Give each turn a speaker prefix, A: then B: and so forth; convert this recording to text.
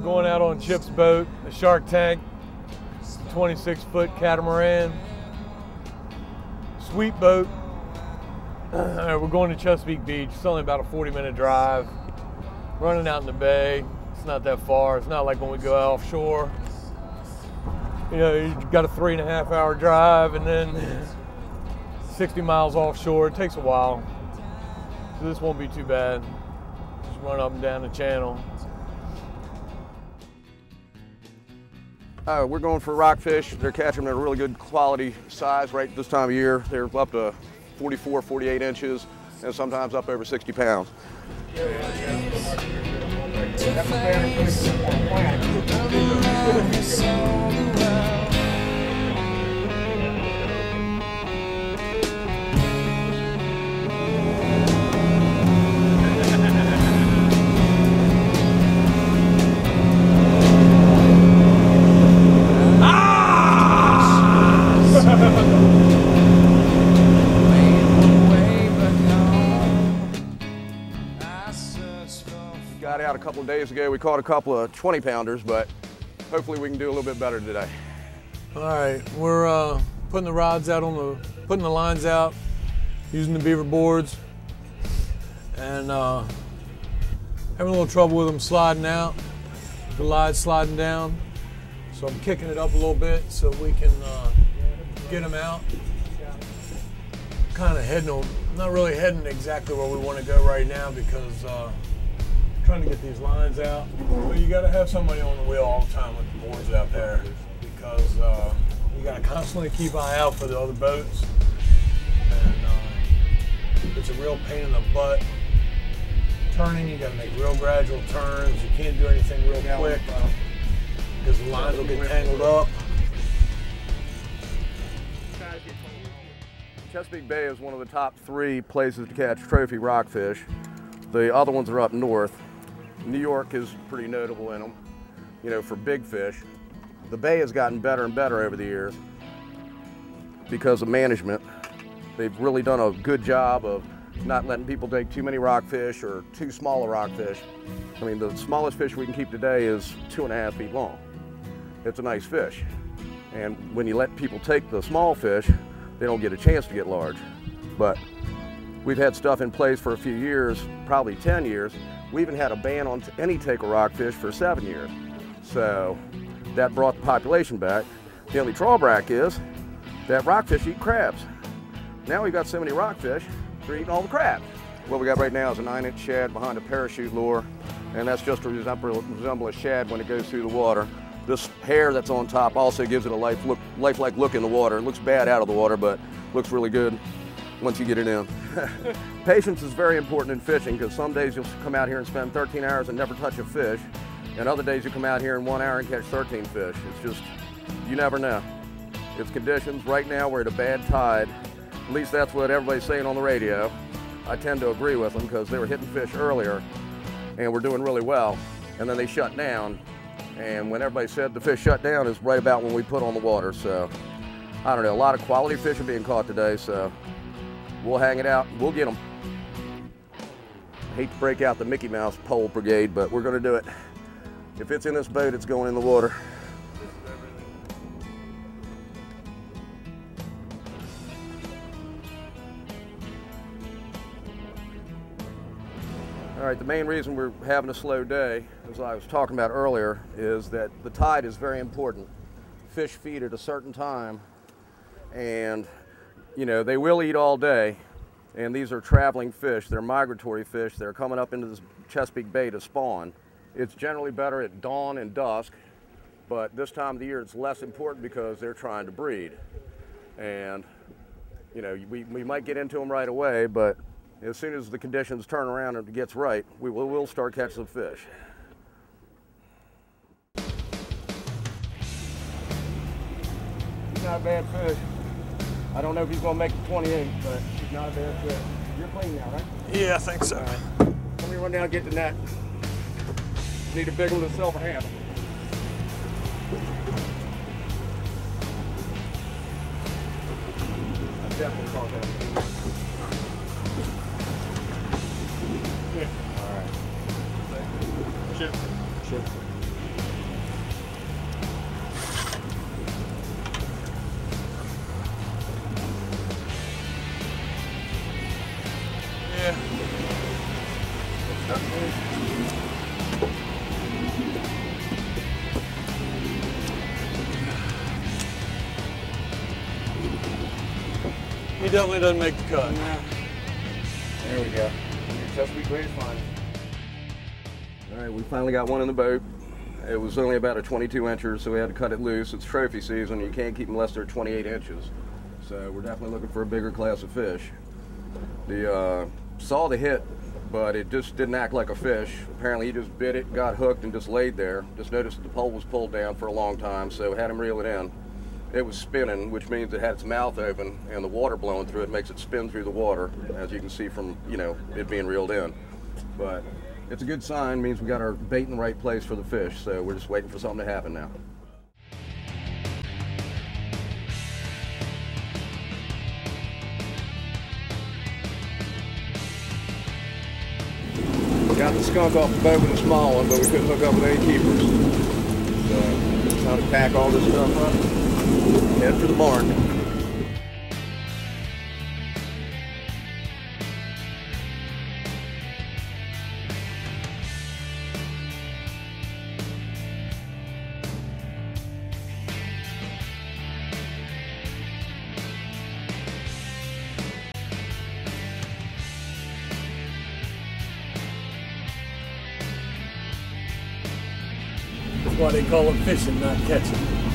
A: going out on Chip's boat, the Shark Tank, 26-foot catamaran. Sweet boat. We're going to Chesapeake Beach. It's only about a 40-minute drive. Running out in the bay. It's not that far. It's not like when we go offshore. You know, you got a 3.5-hour drive and then 60 miles offshore. It takes a while. So this won't be too bad. Just run up and down the channel.
B: We're going for rockfish. They're catching them at a really good quality size right this time of year. They're up to 44, 48 inches, and sometimes up over 60 pounds. Got out a couple of days ago. We caught a couple of 20-pounders, but hopefully we can do a little bit better today.
A: All right, we're putting the rods out putting the lines out, using the beaver boards, and having a little trouble with them sliding out. The line's sliding down, so I'm kicking it up a little bit so we can get them out. Kind of heading them, not really heading exactly where we want to go right now because trying to get these lines out. But you got to have somebody on the wheel all the time with the boards out there because you got to constantly keep an eye out for the other boats. And it's a real pain in the butt. Turning, you got to make real gradual turns. You can't do anything real quick because the lines will get tangled up.
B: Chesapeake Bay is one of the top 3 places to catch trophy rockfish. The other ones are up north. New York is pretty notable in them, you know, for big fish. The bay has gotten better and better over the years because of management. They've really done a good job of not letting people take too many rockfish or too small a rockfish. I mean, the smallest fish we can keep today is 2.5 feet long. It's a nice fish. And when you let people take the small fish, they don't get a chance to get large. But we've had stuff in place for a few years, probably 10 years. We even had a ban on any take a rockfish for 7 years. So that brought the population back. The only drawback is that rockfish eat crabs. Now we've got so many rockfish, they're eating all the crabs. What we got right now is a 9-inch shad behind a parachute lure, and that's just to resemble a shad when it goes through the water. This hair that's on top also gives it a lifelike look in the water. It looks bad out of the water, but looks really good once you get it in. Patience is very important in fishing because some days you'll come out here and spend 13 hours and never touch a fish, and other days you come out here in 1 hour and catch 13 fish. It's just, you never know. It's conditions. Right now we're at a bad tide. At least that's what everybody's saying on the radio. I tend to agree with them because they were hitting fish earlier and we're doing really well, and then they shut down. And when everybody said the fish shut down is right about when we put on the water. So I don't know, a lot of quality fish are being caught today, so we'll hang it out, we'll get them. I hate to break out the Mickey Mouse pole brigade, but we're gonna do it. If it's in this boat, it's going in the water. All right, the main reason we're having a slow day, as I was talking about earlier, is that the tide is very important. Fish feed at a certain time, and you know, they will eat all day, and these are traveling fish. They're migratory fish. They're coming up into the Chesapeake Bay to spawn. It's generally better at dawn and dusk, but this time of the year it's less important because they're trying to breed. And you know, we might get into them right away, but as soon as the conditions turn around and it gets right, we'll start catching some fish. He's not a bad fish. I don't know if he's going to make the 28, but he's not a bad fish. You're clean now, right?
A: Yeah, I think so.
B: Right. Let me run down and get the net. Need a big one to self-handle. I definitely caught that. Yeah. All right. Chip.
A: He definitely doesn't make the cut.
B: Nah. There we go. Chesapeake Bay is fine. All right, we finally got one in the boat. It was only about a 22 incher, so we had to cut it loose. It's trophy season. You can't keep them less than 28 inches. So we're definitely looking for a bigger class of fish. Saw the hit, but it just didn't act like a fish. Apparently he just bit it, got hooked, and just laid there. Just noticed that the pole was pulled down for a long time, so had him reel it in. It was spinning, which means it had its mouth open, and the water blowing through it makes it spin through the water, as you can see from, it being reeled in. But it's a good sign, means we got our bait in the right place for the fish, so we're just waiting for something to happen now. Got the skunk off the boat with a small one, but we couldn't hook up with any keepers. So, trying to pack all this stuff up, head for the barn.
A: That's why they call it fishing, not catching.